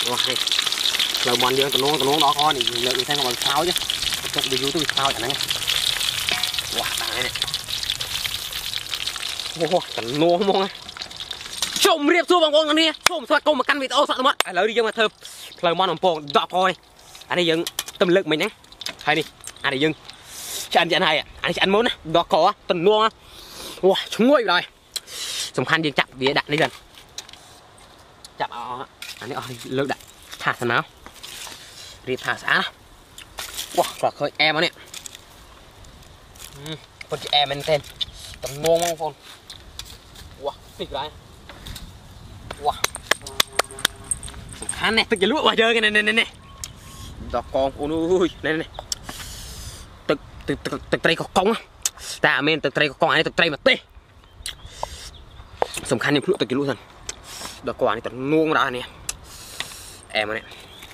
Wow, đây. Lầu mòn dương tụi nó đó con thì lợi thấy còn sao chứ. Chắc đi YouTube sao chẳng này. Wow, đằng này này. Wow, tụi nó không á. Chôm riệp xuống bằng con này. Chôm sao câu mà căn vịt ô sợ mất. Lấy đi dương mà thơm. Lầu mòn bằng bồn đọt thôi. Anh đây dương tâm lực mình nhá. Hay đi. Anh đây dương. Anh chị hay anh chị ăn muốn đó có tuần luôn. Wow, chúng nguội rồi. Sầm khăn đi chặt vía đạn đi dần. Chặt anh ấy lực đạn thả thằng nào. Đi thả xã. Wow, quả khơi em đó nè. Con chị em mình tên. Tầm luôn không con. Wow, thích đấy. Wow. Sầm khăn này, tức cái lúa vào chơi cái này này. Đó con ôi này này. Từ đây có cong á, ta men từ đây có cong này từ đây mà tê, sầm khăn những lụa từ cái lụa dần, đó quả này tận nuông ra nè, em này,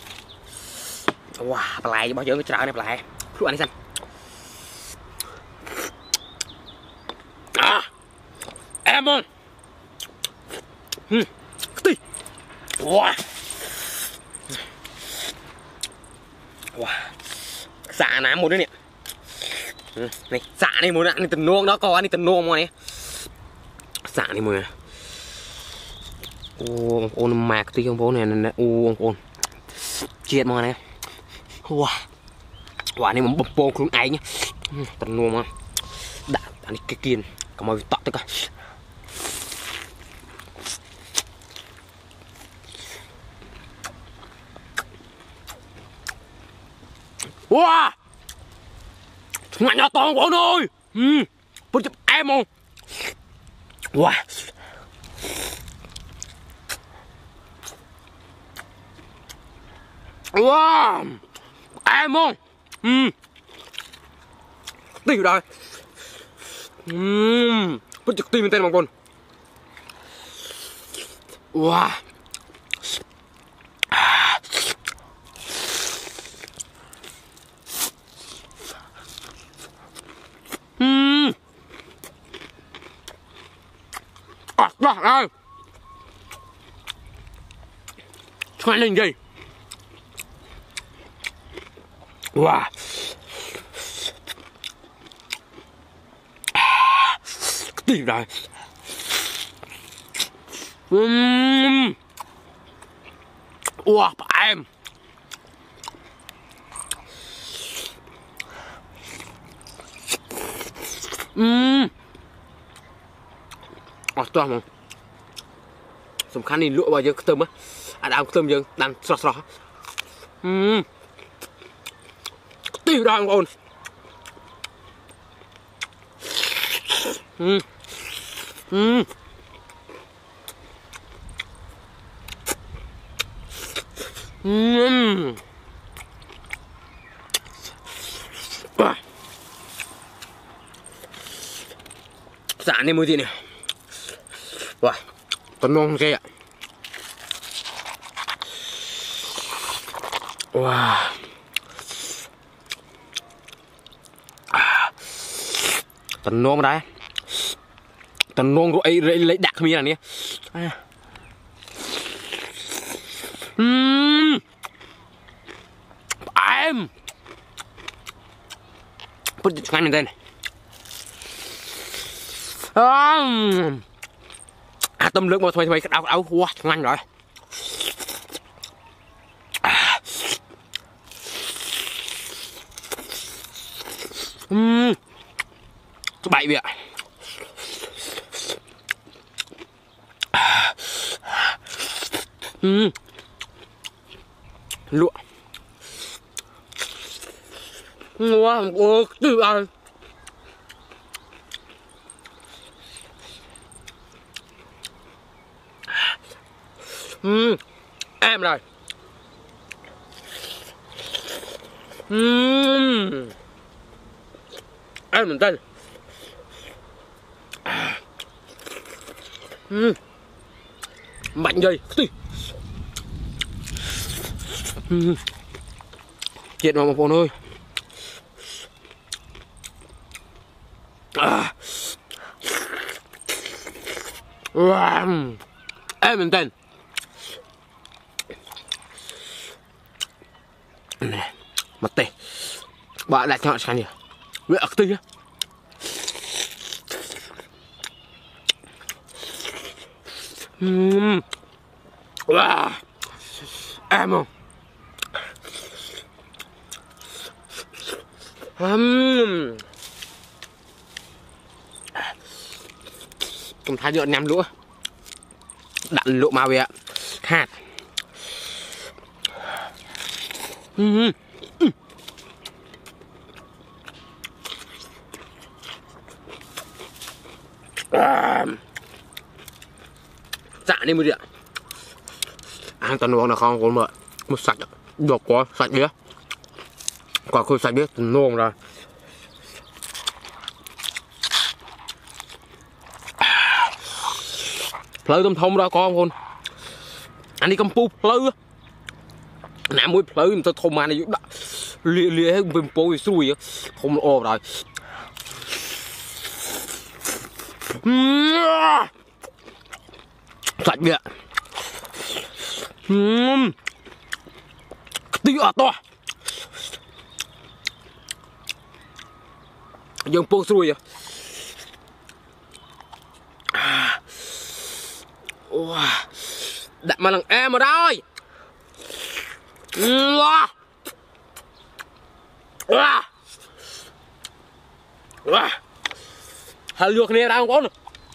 wow, lại bao giờ cái trái này lại, lụa này xem, em ơi, tê, wow, wow, xả nám một đứa nè. Này xả này muốn ăn từng nuông đó có ăn từng nuông mà này xả này mùi ô ôn mạc tí không bố này ô ôn chết mà này wow quả này mà bập bông luôn ấy nhá từng nuông mà đã ăn cái kiên có màu tọt tất cả wow ngạnh nhỏ to của ơi bữa chụp em không wow wow em không tìm rồi bữa chụp tìm tên bằng con wow đó đây xoay lên gì wow tìm rồi wow em cho mà sầm khăn đi lụa bao giờ tôm á đào tôm giờ đang sọt tiêu đào con xả này mùi gì nè wow tấn ngon ghê ạ wow tấn ngon đấy tấn ngon rồi lấy đặc mi này nè em bớt ngay mình đây này tâm lực mà thôi áo wow ngon rồi bảy vị ạ lụa wow từ ăn em rồi em mình tên mạnh dây chết mà một con ơi em mình tên tê bạn lại chọn cái gì vậy tươi nhá wow em không cùng thái nhựa nhằm lúa đặt lụa màu về hạt dạ đi mới được ăn toàn uống là không có mỡ một sạch được quá sạch biết quả khơi sạch biết ngon rồi phơi tôm thông ra con con anh đi cầm pu phơi nãy mới phơi mình tôi thông mà này lia lia hết bên pui xui không ồ rồi sạch biết tí ở to dùng pui xui đặt mà lần em ở đây hãy luộc này ra không con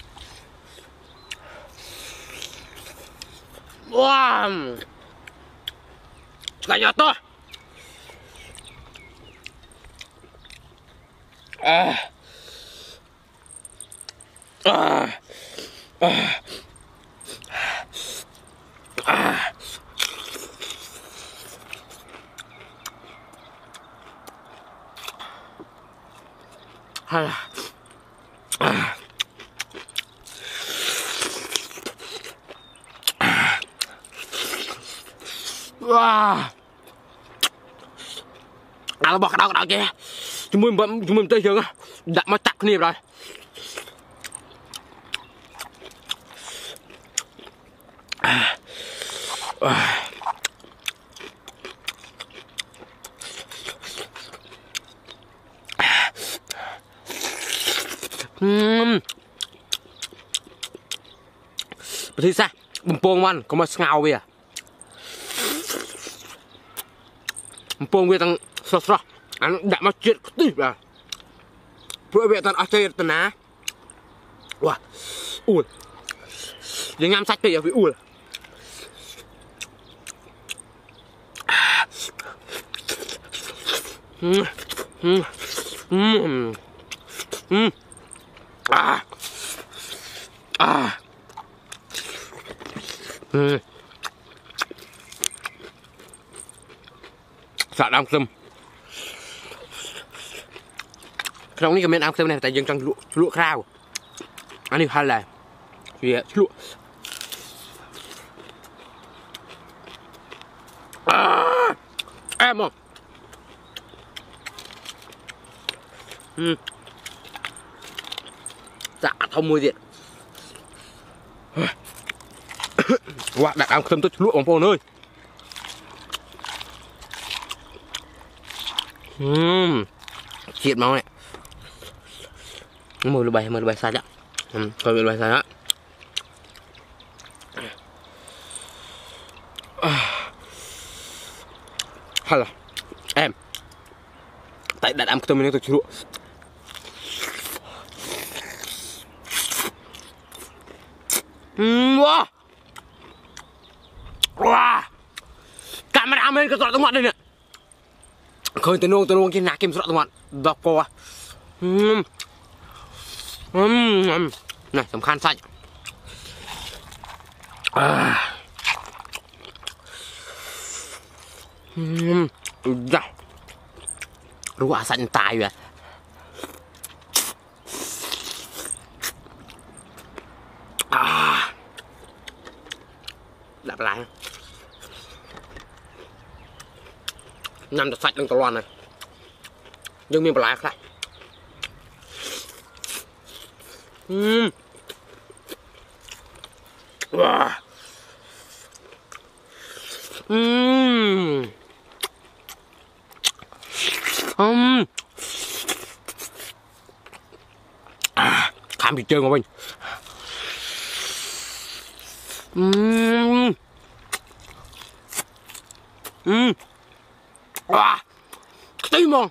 cả nhà to nó bỏ cái đầu kia chúng mình tới trường đặt mà chặt cái này rồi thì sao bùm pông man có mà ngào vậy bùm pông vậy tăng sốt sốt anh đã mà chết tí rồi bữa vậy tăng ở đây tăng á wow ui những ngắm sách kìa bị ui sợ đau tâm trongนี้ก็เป็นอังเซมเนี่ยแต่ยังจังลวกข้าวอันนี้พันอะไรเหี้ยลวกแอมอ่ะจะทำมือเด็ดว่าดักอังเซมตัวลวกของพวกเลยเฉียดmáu này mười lười bài sai đó coi lười bài sai đó hay là em tại đặt ăn cơm nên tôi chịu wow wow camera mình cái tọt đây nè khơi tên nông trên nạc kim sọt tọt đọc qua nàyสำคัญใส่จ้ะรู้ว่าสันตายอยู่ดับไรนำจะใส่ลงตลอดเลยยังมีปลาครับว้า Khám thì chơi của mình. Tí mong.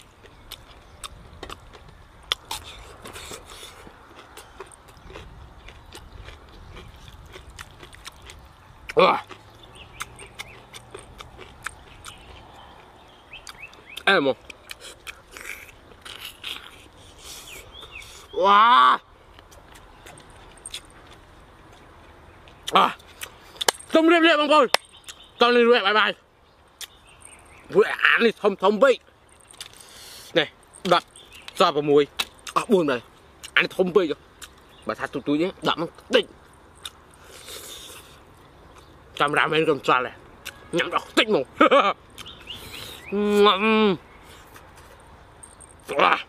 Em mong. Wow. Không riêng riêng bằng con. Con lên bye bye. Vừa ăn đi thông thông bị. Này, đập ra vào mùi. Buồn này. Ăn thông bị rồi. Bà thắt tụi nhé, đập nó tỉnh. Camera men cầm tra này. Nhắm đọc tỉnh mồm.